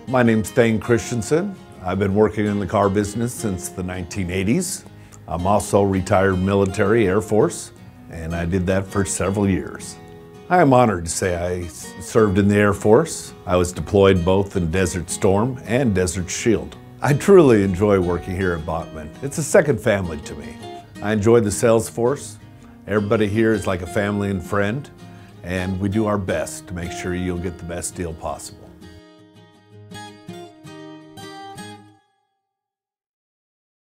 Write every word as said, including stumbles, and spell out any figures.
My name's Thane Christenson. I've been working in the car business since the nineteen eighties. I'm also retired military Air Force, and I did that for several years. I am honored to say I served in the Air Force. I was deployed both in Desert Storm and Desert Shield. I truly enjoy working here at Bachman. It's a second family to me. I enjoy the sales force. Everybody here is like a family and friend, and we do our best to make sure you'll get the best deal possible.